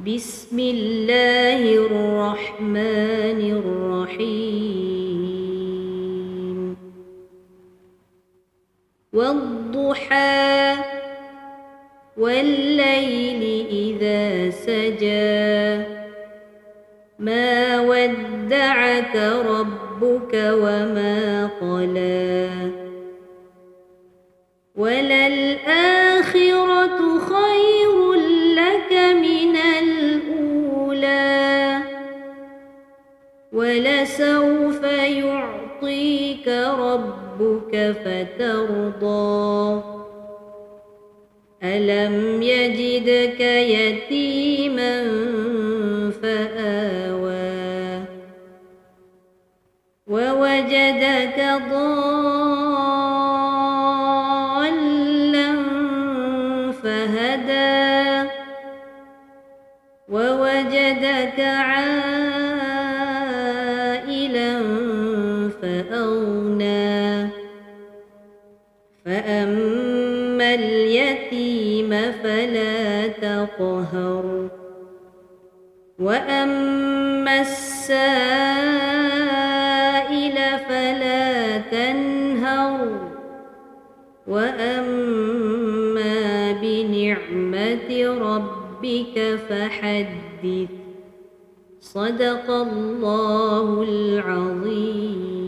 بسم الله الرحمن الرحيم والضحى والليل إذا سجى ما ودعك ربك وما قلى وللآخرة خير لك من الأولى ولسوف يعطيك ربك فترضى ألم يجدك يتيما فآوى ووجدك ضالا فهدى ووجدك عائلا فأغنى فأما اليتيم فلا تقهر وأما السائل فلا تنهر وأما بنعمة ربك فحدث صدق الله العظيم.